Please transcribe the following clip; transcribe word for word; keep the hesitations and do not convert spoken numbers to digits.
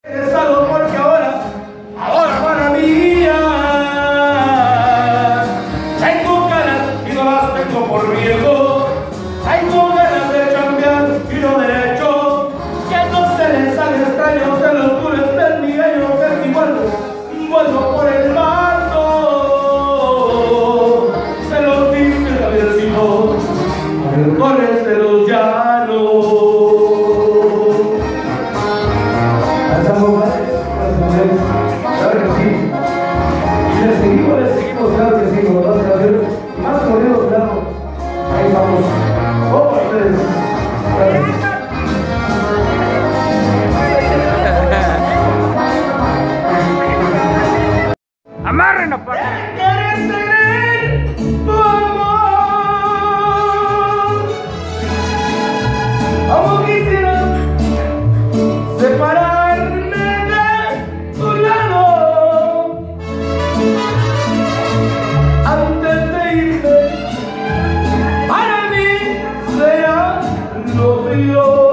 Regresado porque ahora, ahora para mí tengo ganas y no las tengo por riesgo. Tengo ganas de cambiar y no derecho. Que no se les haga extraño, se los dure del milenio, que si vuelvo, vuelvo por el mando. Se los dice Javiercito, corres de los llanos. Claro que sí. Y le seguimos, le seguimos, claro que sí, con más canciones, más corridos, claro. Ahí vamos. Oh, ustedes. Amarren a parte. Tu amor. Como quisiera separarme de tu lado antes de irme. Para mí sea lo peor.